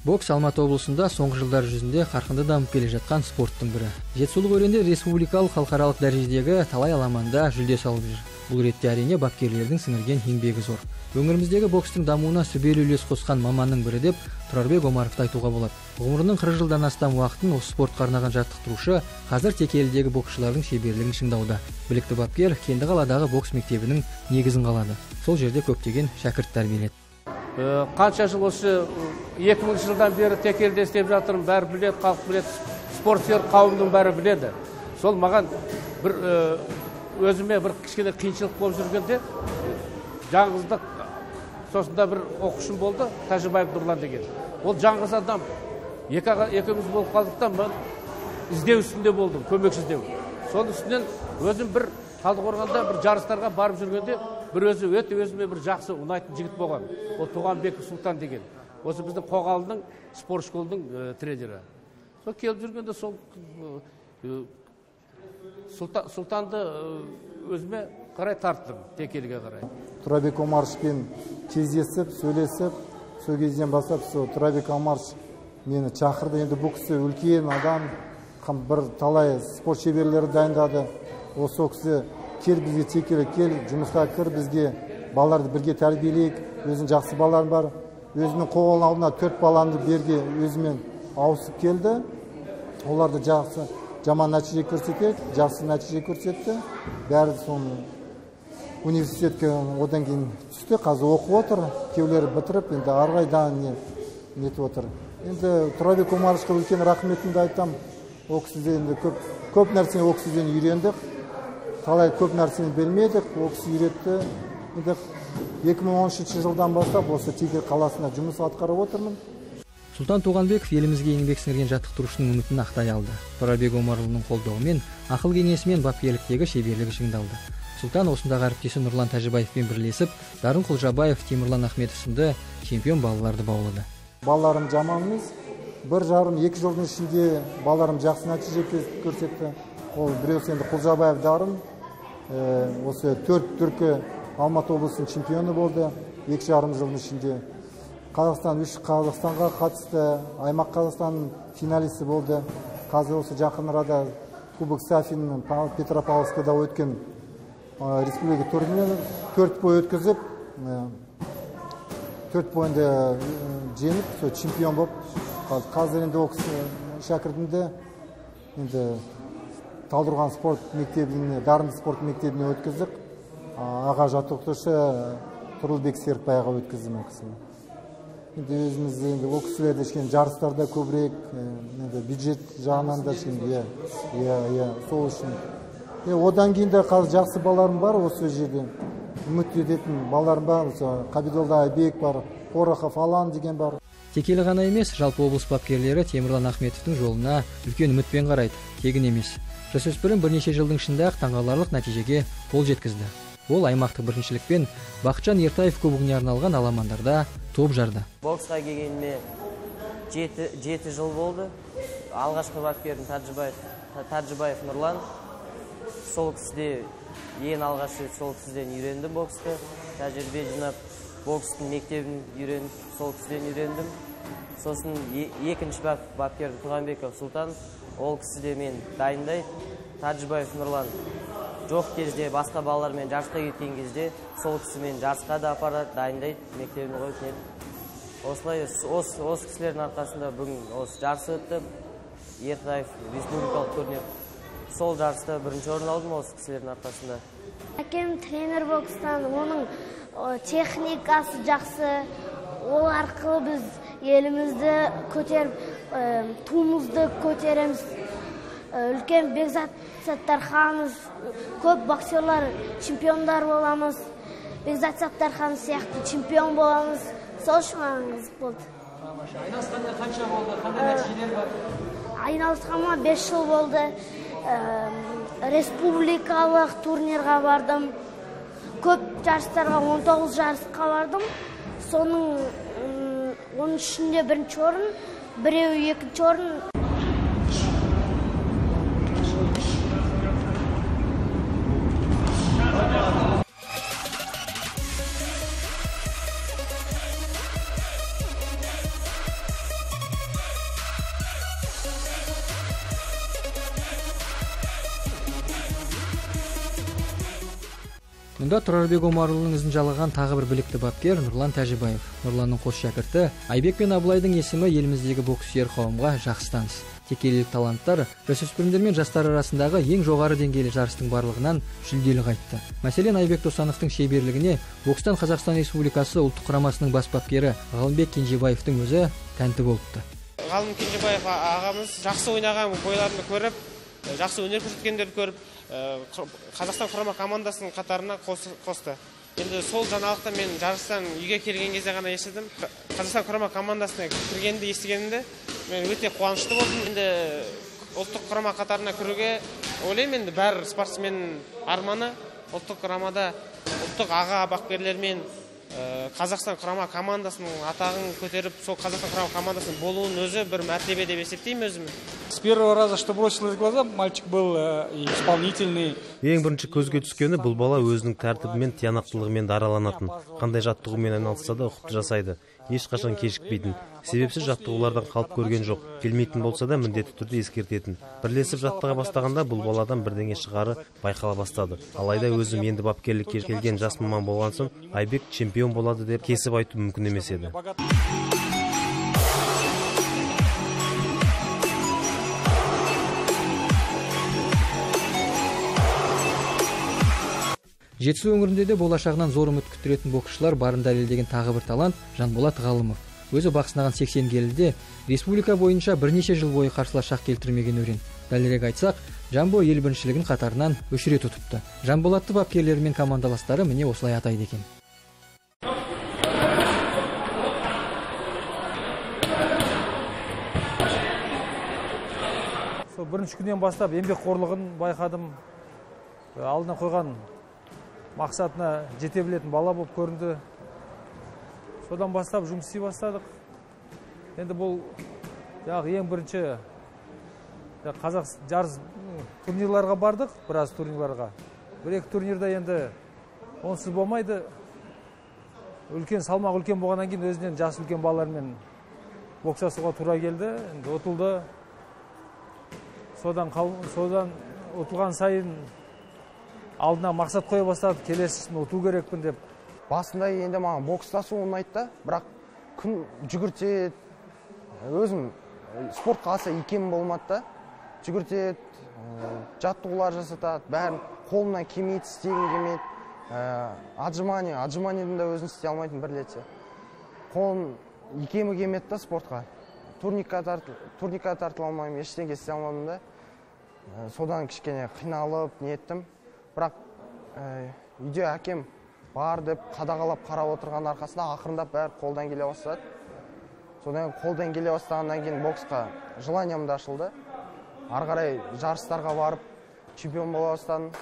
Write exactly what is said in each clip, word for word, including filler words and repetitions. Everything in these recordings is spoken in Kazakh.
Бокс Алматы облысында соңғы жылдар жүзінде қарқынды дамып келе жатқан спорттың бірі. Жетісулық өренде республикалық халықаралық дәрежедегі талай аламанда жүлде салып жүр. Бұл ретте әрине бапкерлердің сіңірген еңбегі зор. Өңіріміздегі бокстың дамуына сүбелі үлес қосқан маманның бірі деп Тұрарбек Омаровты айтуға болады. Ғұмырының қырық жылдан астам уақытын осы спортқа арнаған жаттықтырушы қазір Текелідегі боксшылардың шеберлігін шыңдауда. Білікті бапкер Кендіқаладағы бокс мектебінің негізін қалады. Сол жерде көптеген шәкірт тәрбиеледі. Қанша жыл осы екі мың жылдан бері Текеліде істеп жатырмын, бәрі біледі, халық біледі, спортсүйер қауымның бәрі біледі. Сол маған бір өзіме бір кішкене қиыншылық болып жүргенде жаңғыздық, сосында бір оқушым болды, Тәжібаев Нұрлан деген. Ол жаңғыз адам, екеуміз болып қалдықтан мен іздеу үстінде болдым, көмек іздеу. Соның үстінен өзім бір Талдықорғанда бір жарыстарға барып жүргенде бір өзі өте өзіме бір жақсы ұнайтын жігіт болған. Ол Туғанбеков Сұлтан деген. Осы біздің Қоғалының спорт школының тренері. Сол келіп жүргенде сол Сұлтанды өзіме қарай тарттым, Текеліге қарай. Тұрарбек Омаровпен кездесіп, сөйлесіп, сол кезден бастап сол Тұрарбек Омаров мені шақырды. Енді бұл кісі үлкен адам, бір талай спорт шеберлері дайындады. Осы кісі кел бізге Текелі, кел жұмысқа кір, бізге балаларды бірге тәрбиелейік. Өзінің жақсы балаларым бар. Өзінің Қоғалының алдына төрт баламды берге өзімен ауысып келді. Оларды жақсы жаман нәтиже көрсетеді, жақсы нәтиже көрсетті. Бәрі соны университетке одан кейін түсті, қазір оқып отыр. Кеулері бітіріп, енді арғайдан нетіп отыр. Енді Тұрарбек Омаровқа үлкен рахметімді айтам. Ол кісіден енді көп көп нәрсені ол кісіден үйрендік. Талай көп нәрсені бермедік, ол кісі үйретті. Енді екі мың он үшінші жылдан бастап осы Текелі қаласында жұмыс атқарып отырмын. Сұлтан Туғанбеков елімізге еңбек сіңірген жаттықтырушының үмітін ақтай алды. Тұрарбек Омаровның қолдауымен, ақыл кеңесімен бапкерліктегі шеберлігі шыңдалды. Сұлтан осындағы әріптесі Нұрлан Тәжібаевпен бірлесіп, Дарын Құлжабаев, Темірлан Ахметов сынды чемпион балаларды баулады. Балаларым жаман емес. Бір жарым, екі жылдың ішінде балаларым жақсы нәтиже көрсетті. Ол біреуі енді Құлжабаев Дарын, осы төрт түркі Алматы облысының чемпионы болды. Екі жарым жылдың ішінде Қазақстан үш Қазақстанға қатысты, аймақ Қазақстанның финалисі болды. Қазір осы жақын арада Кубок Сафиннің Петропавловскада өткен республика турнирін төрт бой өткізіп, төрт бойында жеңіп, чемпион болып, қазір енді оқыс шәкіртімді енді Талдықорған спорт мектебіне, Дарынды спорт мектебіне өткіздік. Аға жаттықтырушы Тұрлыбек Серікбайға өткіздім ол кісіні. Енді өзіміз енді ол кісілерді ішкен жарыстарда көбірек, бюджет жағынан да ішкен, иә, сол үшін. Одан кейін де қазір жақсы балаларым бар осы жерде. Үміт ететін балаларым бар, Қабидолда Айбек бар, Қорақов Алан деген бар. Текелі ғана емес, жалпы облыс бапкерлері Темірлан Ахметовтың жолына үлкен үмітпен қарайды, тегін емес. Жасөспірім бірнеше жылдың ішінде ақ таңғаларлық нәтижеге қол жеткізді. Ол аймақтық біріншілікпен Бақытжан Ертаев кубогіне арналған аламандарда топ жарды. Боксқа келгеніме жеті жыл болды. Алғашқы бапкерім Тәжібаев Нұрлан. Сол кісіде ең алғаш рет сол кісіден үйрендім боксты. Тәжірибе жинап, бокстың мектебін үйрендім, сол кісіден үйрендім. Сосын екінші бапкерім Туғанбеков Сұлтан. Ол кісіде мен дайындайды. Тәжібаев Нұрлан жоқ кезде, басқа балалармен жарысқа кеткен кезде, сол кісімен жарысқа да апарады, дайындайды, мектебін қойып нетіп. Осылай, осы кісілердің арқасында бүгін осы жарысы өтті. Ертаев республикалық турнир. Сол жарыста бірінші орын алдым осы кісілердің арқасында. Әкем тренер бокстан, оның техникасы жақсы. Ол арқылы біз елімізді көтеріп, туымызды көтереміз. Үлкен Бекзат Саттарханов, көп боксерлар чемпиондар боламыз. Бекзат Саттарханов сияқты чемпион боламыз. Сол үшін маңыз болды. Айналысқанда қанша болды? Қандай нәтижелер бар? Айналысқанға бес жыл болды. Республикалық турнирға бардым. Көп жарыстарға он тоғыз жарысқа бардым. Соның оның ішінде бірінші орын, біреуі екінші орын. Мұнда Тұрарбек Омарұлының ізін жалғаған тағы бір білікті бапкер Нұрлан Тәжібаев. Нұрланның қос шәкірті Айбек пен Абылайдың есімі еліміздегі боксшылар қауымға жақсы таныс. Текелілік таланттар жасөспірімдер мен жастар арасындағы ең жоғары деңгейлі жарыстың барлығынан жүлделі қайтты. Мәселен, Айбек Досановтың шеберлігіне бокстан Қазақстан Республикасы ұлттық құрамасының бас бапкері Ғалымбек Кенжебаевтың өзі тәнті болыпты. Ғалым Кенжебаев ағамыз жақсы ойнаған бойларында көріп, жақсы өнер көрсеткендерді көріп, Қазақстан құрама командасының қатарына қосты. Енді сол жаңалықты мен жарыстан үйге келген кезде ғана естідім. Қазақстан құрама командасына кіргенді естігенімде мен өте қуанышты болдым. Енді ұлттық құрама қатарына кіруге ойлаймын, енді бәр спортсмен арманы ұлттық құрамада ұлттық аға бапкерлермен Қазақстан құрама командасының атағын көтеріп, сол Қазақстан құрама командасының болуын өзі бір мәртебе деп есептеймін өзім. С первого раза, что бросилось в глаза, мальчик был исполнительный. Ең бірінші көзге түскені бұл бала өзінің тәртібімен, тиянақтылығымен дараланатын. Қандай жаттығумен айналысса да ұқыпты жасайды. Ешқашан кешікпейтін. Себепсіз жаттығулардан қалып көрген жоқ. Келмейтін болса да міндетті түрде ескертетін. Бірлесіп жаттыға бастағанда бұл баладан бірдеңе шығары байқала бастады. Алайда өзім енді бапкерлікке келген жас маман болған соң, Айбек чемпион болады деп кесіп айту мүмкін емес еді. Жетісу өңірінде де болашағынан зор үміт күттіретін боксшылар барын дәлелдеген тағы бір талант Жанболат Ғалымов. Өзі бақ сынаған сексен келіде республика бойынша бірнеше жыл бойы қарсылас шақ келтірмеген өрен. Дәлірек айтсақ, Жанбо ел біріншілігін қатарынан өшіре тұтыпты. Жанболатты бапкерлері мен командаластары міне осылай атайды екен. Бірінші күннен бастап еңбекқорлығын байқадым. Алдына қойған мақсатына жете білетін бала болып көрінді. Содан бастап жұмыс істей бастадық. Енді бұл ең бірінші қазақ жарыс турнирларға бардық, біраз турнирларға. Бір-екі турнирда енді онсыз болмайды. Үлкен салмақ үлкен болғаннан кейін өзінен жас үлкен балалармен боксасуға тура келді. Енді ұтылды. Содан ұтылған сайын алдына мақсат қоя бастады, келесісін ұту керекпін деп. Басында енді маған бокстасу ұнайды, бірақ күн жүгіртеді. Өзім спортқа аса икем болмады, жүгіртеді, жаттығулар жасатады, бәрін қолымнан келмейді, істегім келмейді. Отжимание, отжиманиеден де өзін істей алмайтын бір летсе. Қолым икемі келмеді да спортқа. Турникқа тартыла алмаймын, ештеңе істей алмадым да. Содан кішкене қиналып, ниеттім. Бірақ үйде әкем бар деп қадағалап қарап отырған арқасында ақырындап бәрі қолдан келе бастады. Содан қолдан келе бастағаннан кейін боксқа желаниям да ашылды. Ары қарай жарыстарға барып чемпион бола бастадым.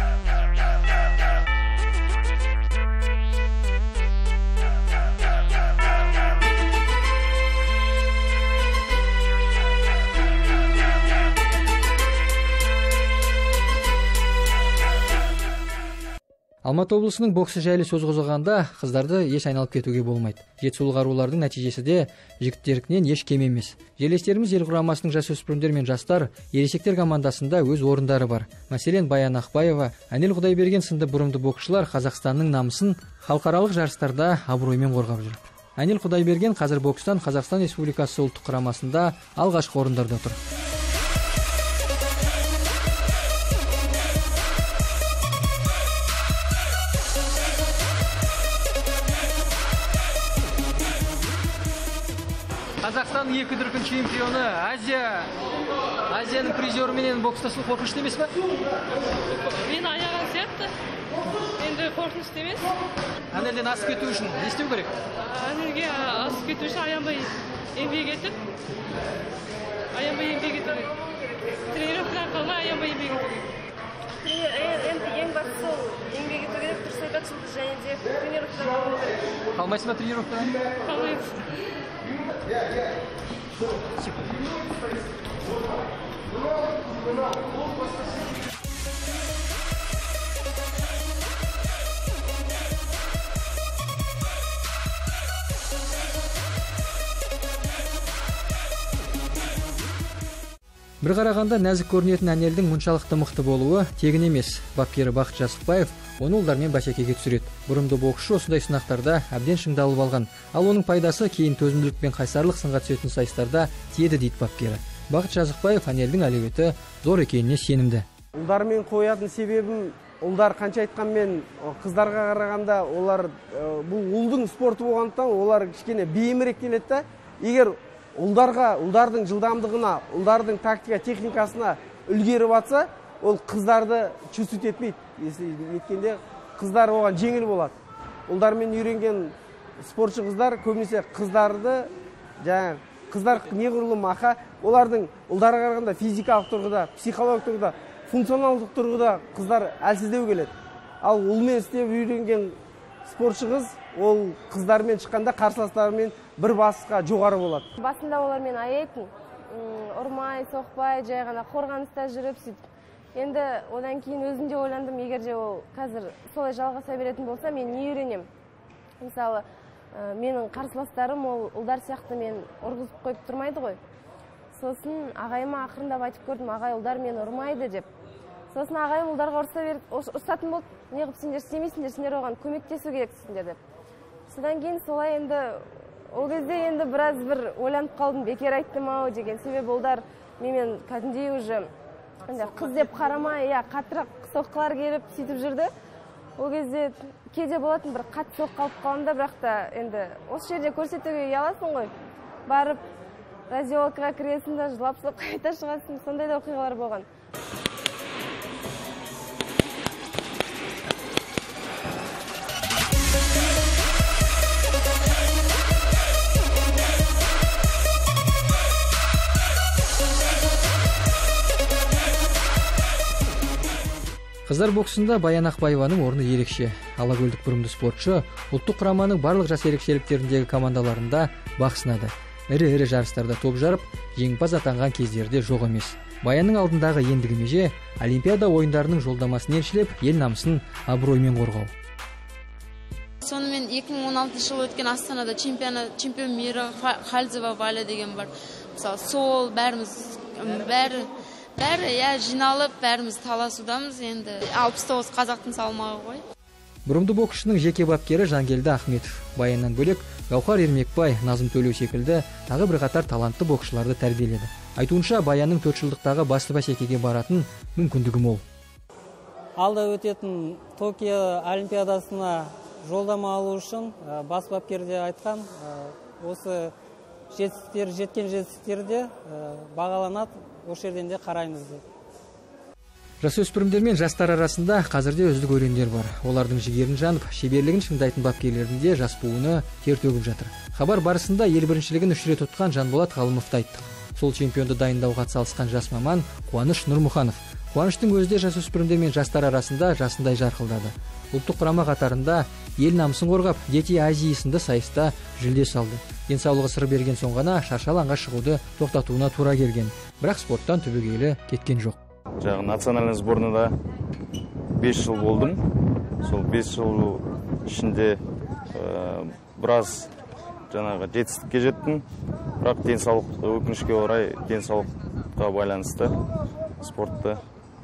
Алматы облысының боксы жайлы сөз қозғағанда қыздарды еш айналып кетуге болмайды. Жетісулық арулардың нәтижесі де жігіттерінен еш кем емес. Жерлестеріміз ел құрамасының жасөспірімдер мен жастар ересектер командасында өз орындары бар. Мәселен, Баян Ақбаева, Әнел Құдайберген сынды бұрымды боксшылар Қазақстанның намысын халықаралық жарыстарда абыроймен қорғап жүр. Әнел Құдайберген қазір бокстан Қазақстан Республикасы ұлттық құрамасында алғашқы орындарда тұр. Қазақстан екі дүркін чемпионы, Азия, Азияның призері менен бокстасу қорқынышты емес пе? Мен аяған сияқты, енді қорқынышты емес. Әнелден асып кету үшін не істеу керек? Әнелге асып кету үшін аянбай еңбек етіп, аянбай еңбек ету керек. Тренировкадан қалмай аянбай еңбек ету керек. Енді ең бастысы сол еңбек ету керек, дұрыс айтасыз, және де тренировкадан қалмау керек. Қалмайсың ба тренировкадан? Қалмаймыз. Бір қарағанда нәзік көрінетін Әнелдің мұншалықты мықты болуы тегін емес. Бапкері Бақыт Жасықбаев оны ұлдармен бәсекеге түсіреді. Бұрымды боксшы осындай сынақтарда әбден шыңдалып алған, ал оның пайдасы кейін төзімділік пен қайсарлық сынға түсетін сайыстарда тиеді дейді бапкері. Бақыт Жазықбаев фанелдің әлеуеті зор екеніне сенімді. Ұлдармен қоятын себебім, ұлдар қанша айтқанмен қыздарға қарағанда олар бұл ұлдың спорты болғандықтан олар кішкене бейімірек келеді. Егер ұлдарға, ұлдардың жылдамдығына, ұлдардың тактика техникасына үлгеріп атса, ол қыздарды чувствовать етпейді. Еткенде қыздар оған жеңіл болады. Ұлдармен үйренген спортшы қыздар көбінесе қыздарды, жаңа қыздар неғұрлым ақа, олардың ұлдарға қарағанда физикалық тұрғыда, психологиялық тұрғыда, функционалдық тұрғыда қыздар әлсіздеу келеді. Ал ұлмен істеп үйренген спортшы қыз, ол қыздармен шыққанда қарсыластарымен бір басқа жоғары болады. Басында олармен аяйтын, ұрмай, соқпай, жай ғана қорғаныста жүріп сөйтіп. Енді одан кейін өзімде ойландым, егер де ол қазір солай жалғаса беретін болса, мен не үйренем? Мысалы, менің қарсыластарым ол ұлдар сияқты мен ұрғызып қойып тұрмайды ғой. Сосын ағайыма ақырындап айтып көрдім, ағай ұлдар мені ұрмайды деп. Сосын ағайым ұлдарға ұрсатын болды, не қып сендер істемейсіңдер, сендер оған көмектесу керексіңдер деп. Содан кейін солай енді ол кезде енді біраз бір ойланып қалдым, бекер айттым ау деген. Себебі ұлдар менен кәдімгідей уже қыз деп қарамай, я қаттырақ соққылар келіп сөйтіп жүрді. Ол кезде кейде болатын бір қатты соққы алып қалғанда, бірақ та енді осы жерде көрсетуге ұяласың ғой. Барып радиологқа кіресің де жылап соқ қайта шығасың, сондай да оқиғалар болған. Қыздар боксында Баян Ақбаеваның орны ерекше. Алакөлдік бұрымды спортшы ұлттық құраманың барлық жас ерекшеліктеріндегі командаларында бақ сынады. Ірі-ірі жарыстарда топ жарып, жеңімпаз атанған кездерде жоқ емес. Баянның алдындағы ендігі меже Олимпиада ойындарының жолдамасын еншілеп, ел намысын абыроймен қорғау. Сонымен екі мың он алтыншы жылы өткен Астанада чемпион мира Хальзева Валя деген бар. Мысалы, сол бәріміз бәрі Бәрі, я жиналып, бәріміз таласудамыз, енді алпыс тоғыз қазақтың салмағы ғой. Бұрымды боксшының жеке бапкері Жангелді Ахметов. Баяннан бөлек Гаухар Ермекбай, Назым Төлеу секілді тағы бір қатар талантты боксшыларды тәрбиеледі. Айтуынша, Баянның төрт жылдықтағы басты бәсекеге баратын мүмкіндігі мол. Алда өтетін Токио олимпиадасына жолдама алу үшін бас бапкерде айтқан, осы жетістіктер, жеткен жетістіктерде бағаланады. Осы жерден де қараймыз деп. Жасөспірімдер мен жастар арасында қазірде үздік өрендер бар. Олардың жігерін жанып, шеберлігін шыңдайтын бапкерлердің де жас буыны тер төгіп жатыр. Хабар барысында ел біріншілігін үш рет ұтқан Жанболат Ғалымовты айттық. Сол чемпионды дайындауға атсалысқан жас маман Қуаныш Нұрмұханов. Қуаныштың өзі де жасөспірімдер мен жастар арасында жасындай жарқылдады. Ұлттық құрама қатарында ел намысын қорғап, Дети Азия сынды сайыста жүлде салды. Денсаулығы сыр берген соң ғана шаршы алаңға шығуды тоқтатуына тура келген. Бірақ спорттан түбегейлі кеткен жоқ. Жаңағы национальный сборныйда бес жыл болдым. Сол бес жыл ішінде біраз жаңағы жетістікке жеттім. Бірақ денсаулық, өкінішке орай денсаулыққа байланысты спортты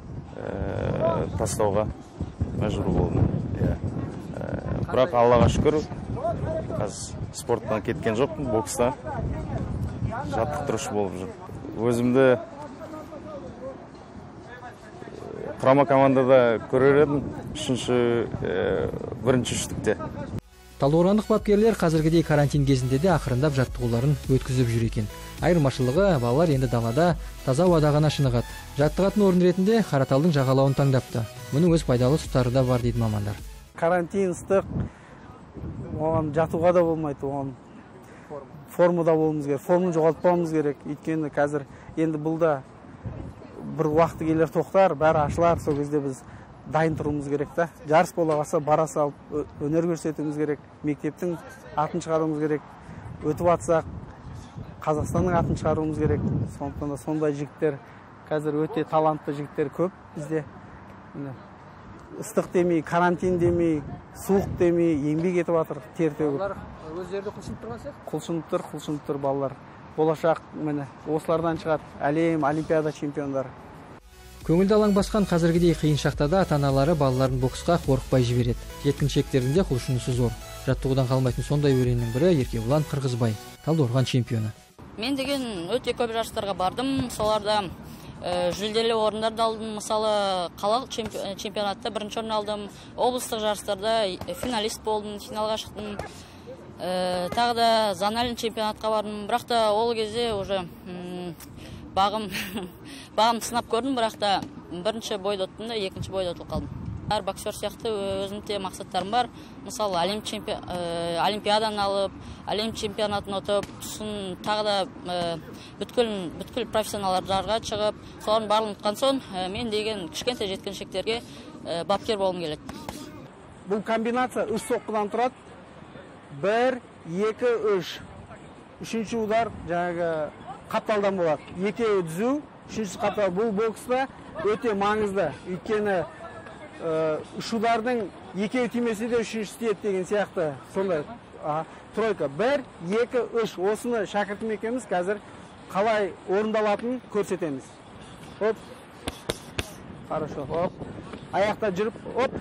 тастауға мәжбүр болдым. Бірақ Аллаға шүкір, қазір спорттан кеткен жоқпын, бокста жаттықтырушы болып жүр. Өзімді құрама командада көрер едім, үшінші, бірінші үштікте. Талдықорғандық бапкерлер қазіргідей карантин кезінде де ақырындап жаттығуларын өткізіп жүр екен. Айырмашылығы, балалар енді далада таза ауада ғана шынығады. Жаттығатын орын ретінде Қараталдың жағалауын таңдапты. Мұның өз пайдалы тұстары да бар дейді мамандар. Карантин ыстық, оған жатуға да болмайды, оған формада болуымыз керек, форманы жоғалтпауымыз керек. Өйткені қазір енді бұлда бір уақыты келер тоқтар, бәрі ашылар, сол кезде біз дайын тұруымыз керек та. Жарыс бола қалса бара салып, өнер көрсетуіміз керек, мектептің атын шығаруымыз керек, өтіп атсақ, Қазақстанның атын шығаруымыз керек. Сондықтан да сондай жігіттер, қазір өте талантты жігіттер көп бізде. Ыстық демей, карантин демей, суық демей, еңбек етіп жатыр, тер төгіп. Олар өздері құлшынып тұрған сияқты? Құлшынып тұр, құлшынып тұр балалар. Болашақ, міне, осылардан шығады әлем, олимпиада чемпиондары. Көңілді алаң басқан қазіргідей қиын шақтада ата-аналары балаларын боксқа қорықпай жібереді. Жеткіншектердің де құлшынысы зор. Жаттығудан қалмайтын сондай өреннің бірі Еркебұлан Қырғызбай, Талдықорған чемпионы. Мен деген өте көп жарыстарға бардым. Соларда жүлделі орындарды алдым. Мысалы, қалалық чемпионатта бірінші орын алдым. Облыстық жарыстарда финалист болдым, финалға шықтым. Тағы да Заналин чемпионатқа бардым. Бірақ та ол кезде уже бағым бағым сынап көрдім, бірақ та бірінші бойда ұттым да, екінші бойда ұтылып қалдым. Әр боксер сияқты өзімде мақсаттарым бар. Мысалы, олимпиадан алып, әлем чемпионатын ұтып, сосын тағы да бүткіл профессионалдарға шығып, солардың барлығын ұтқан соң, мен деген кішкентай жеткіншектерге бапкер болғым келеді. Бұл комбинация үш соққыдан тұрады. Бір, екі, үш. Үшінші удар жаңағы қапталдан болады. Екеуі түзу, үшінші қаптал. Бұл бокста өте маңызды. Өйткені үш удардың екеуі тимесе де үшінші тиеді деген сияқты. Сондай тройка. Бір, екі, үш. Осыны шәкіртім екеніміз қазір қалай орындалатынын көрсетеміз. Оп. Хорошо. Оп. Аяқта жүріп, оп.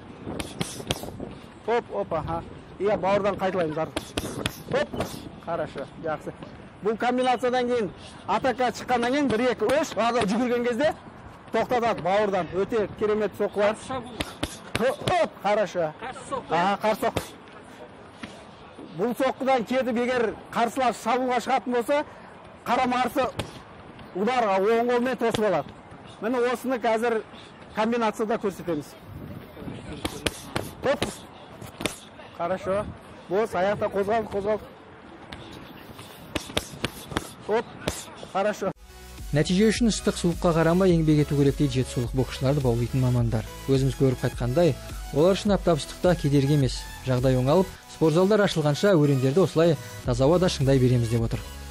Оп, оп, аха. Иә, бауырдан қайтылаймыз артық. Оп. Хорошо, жақсы. Бұл комбинациядан кейін атака шыққаннан кейін бір, екі, үш. Ада жүгірген кезде тоқтатады бауырдан. Өте керемет соққылар. Оп, хорошо. Аха, қарсы соққы. Бұл соққыдан кетіп, егер қарсылар шабуылға шығатын болса, қарама-қарсы ударға оң қолмен тосып алады. Міне осыны қазір комбинацияда көрсетеміз. Оп. Хорошо. Бос, аяқта қозғалды, қозғалды. Оп. Хорошо. Нәтиже үшін ыстық суыққа қарамай еңбек ету керек дейді жетісулық боксшыларды баулайтын мамандар. Өзіміз көріп қайтқандай, олар үшін аптап ыстықта кедергі емес. Жағдай оңалып, спорт залдар ашылғанша өрендерді осылай таза ауада шыңдай береміз деп отыр.